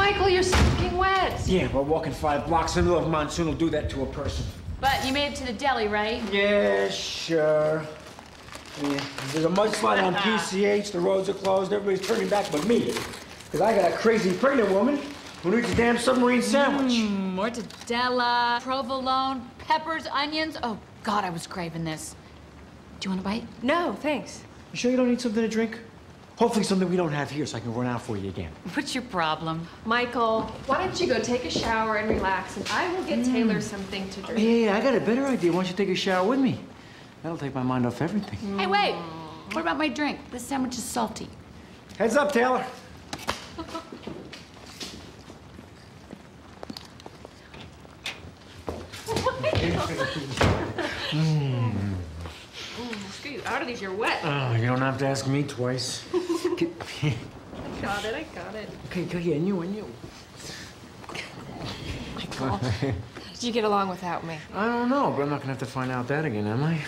Michael, you're soaking wet. Yeah, but walking 5 blocks in the middle of monsoon will do that to a person. But you made it to the deli, right? Yeah, sure. Yeah. There's a mudslide on PCH, the roads are closed, everybody's turning back but me. Because I got a crazy pregnant woman who needs a damn submarine sandwich. Mortadella, provolone, peppers, onions. Oh, God, I was craving this. Do you want a bite? No, thanks. You sure you don't need something to drink? Hopefully something we don't have here so I can run out for you again. What's your problem? Michael, why don't you go take a shower and relax, and I will get Taylor something to drink. Yeah, I got a better idea. Why don't you take a shower with me? That'll take my mind off everything. Hey, wait. What about my drink? This sandwich is salty. Heads up, Taylor. Screw you out of these, you're wet. Oh, you don't have to ask me twice. Got it, I got it. Okay, go ahead, and you. Michael, how did you get along without me? I don't know, but I'm not gonna have to find out that again, am I?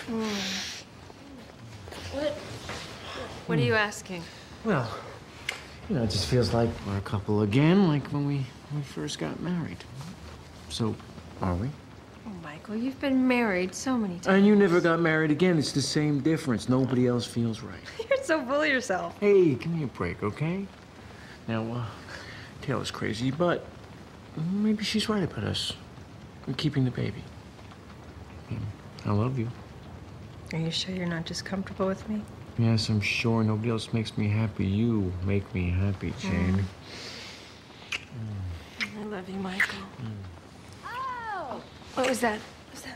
What are you asking? Well, you know, it just feels like we're a couple again, like when we first got married. So, are we? Oh, Michael, you've been married so many times. And you never got married again. It's the same difference. Nobody else feels right. You're so full of yourself. Hey, give me a break, okay? Now, Taylor's crazy, but maybe she's right about us. I'm keeping the baby. I love you. Are you sure you're not just comfortable with me? Yes, I'm sure nobody else makes me happy. You make me happy, Jane. I love you, Michael. Oh! What was that?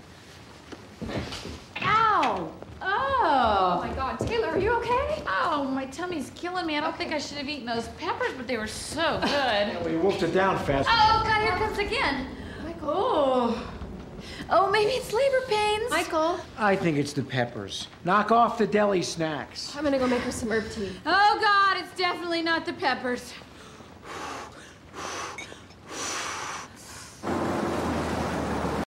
Ow! Oh Oh! my God, Taylor, are you okay? Oh, my tummy's killing me. I don't think I should have eaten those peppers, but they were so good. Well, you wolfed it down fast. Oh, God, here it comes again. Michael. Oh, maybe it's labor pains. Michael. I think it's the peppers. Knock off the deli snacks. I'm gonna go make her some herb tea. Oh, God, it's definitely not the peppers.